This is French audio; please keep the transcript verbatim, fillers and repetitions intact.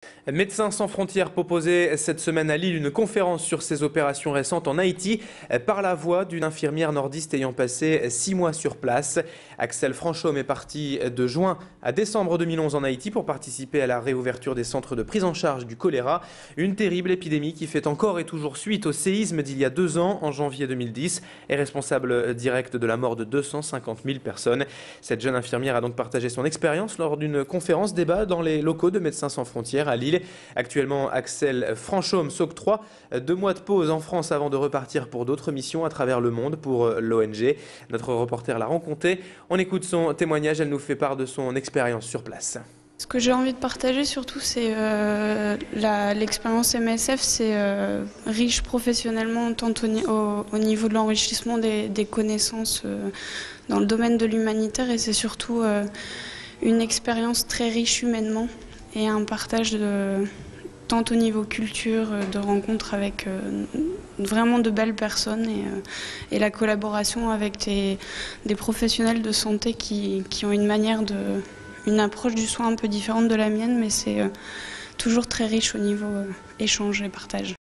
Médecins sans frontières proposait cette semaine à Lille une conférence sur ses opérations récentes en Haïti par la voix d'une infirmière nordiste ayant passé six mois sur place. Axel Franchaume est parti de juin à décembre deux mille onze en Haïti pour participer à la réouverture des centres de prise en charge du choléra, une terrible épidémie qui fait encore et toujours suite au séisme d'il y a deux ans en janvier deux mille dix et responsable direct de la mort de deux cent cinquante mille personnes. Cette jeune infirmière a donc partagé son expérience lors d'une conférence débat dans les locaux de Médecins sans frontières à Lille. Actuellement, Axel Franchaume s'octroie deux mois de pause en France avant de repartir pour d'autres missions à travers le monde pour l'O N G. Notre reporter l'a rencontrée. On écoute son témoignage. Elle nous fait part de son expérience sur place. Ce que j'ai envie de partager surtout, c'est euh, l'expérience M S F, c'est euh, riche professionnellement tant au, au, au niveau de l'enrichissement des, des connaissances euh, dans le domaine de l'humanitaire, et c'est surtout euh, une expérience très riche humainement et un partage de, tant au niveau culture, de rencontres avec euh, vraiment de belles personnes et, euh, et la collaboration avec des, des professionnels de santé qui, qui ont une manière de... une approche du soin un peu différente de la mienne, mais c'est euh, toujours très riche au niveau euh, échange et partage.